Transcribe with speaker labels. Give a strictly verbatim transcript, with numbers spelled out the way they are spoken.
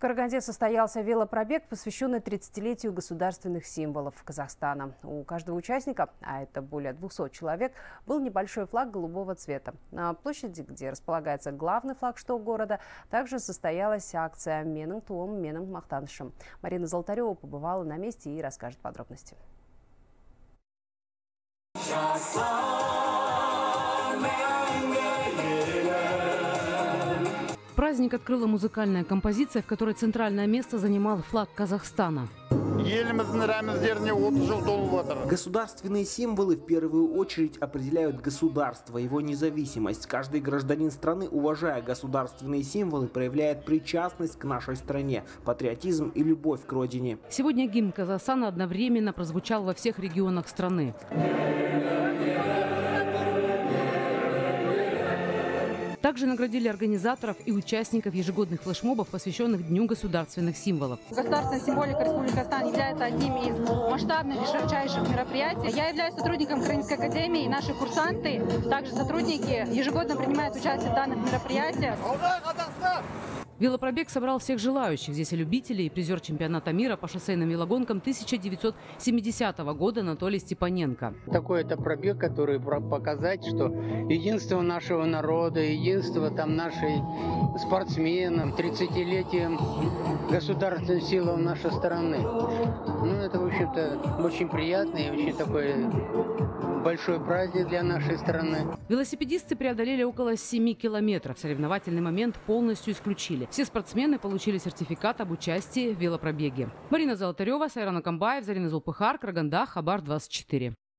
Speaker 1: Караганде состоялся велопробег, посвященный тридцатилетию государственных символов Казахстана. У каждого участника, а это более двухсот человек, был небольшой флаг голубого цвета. На площади, где располагается главный флагшток города, также состоялась акция «Менің туым, менің мақтанышым». Марина Золотарева побывала на месте и расскажет подробности.
Speaker 2: Праздник открыла музыкальная композиция, в которой центральное место занимал флаг Казахстана.
Speaker 3: Государственные символы в первую очередь определяют государство, его независимость. Каждый гражданин страны, уважая государственные символы, проявляет причастность к нашей стране, патриотизм и любовь к родине.
Speaker 2: Сегодня гимн Казахстана одновременно прозвучал во всех регионах страны. Также наградили организаторов и участников ежегодных флешмобов, посвященных Дню государственных символов.
Speaker 4: Государственная символика Республики Казахстан является одним из масштабных и широчайших мероприятий. Я являюсь сотрудником Украинской академии, и наши курсанты, также сотрудники, ежегодно принимают участие в данных мероприятиях.
Speaker 2: Велопробег собрал всех желающих. Здесь и любители, и призер чемпионата мира по шоссейным велогонкам тысяча девятьсот семидесятого года Анатолий Степаненко.
Speaker 5: Такой это пробег, который показать, что единство нашего народа, единство там нашей спортсменов, тридцатилетием государственных сил нашей страны. Ну, это, в общем-то, очень приятно и очень такой большой праздник для нашей страны.
Speaker 2: Велосипедисты преодолели около семи километров. Соревновательный момент полностью исключили. Все спортсмены получили сертификат об участии в велопробеге. Марина Золотарева, Сайран Акамбаев, Зарина Зулпыхар, Караганда, Хабар двадцать четыре.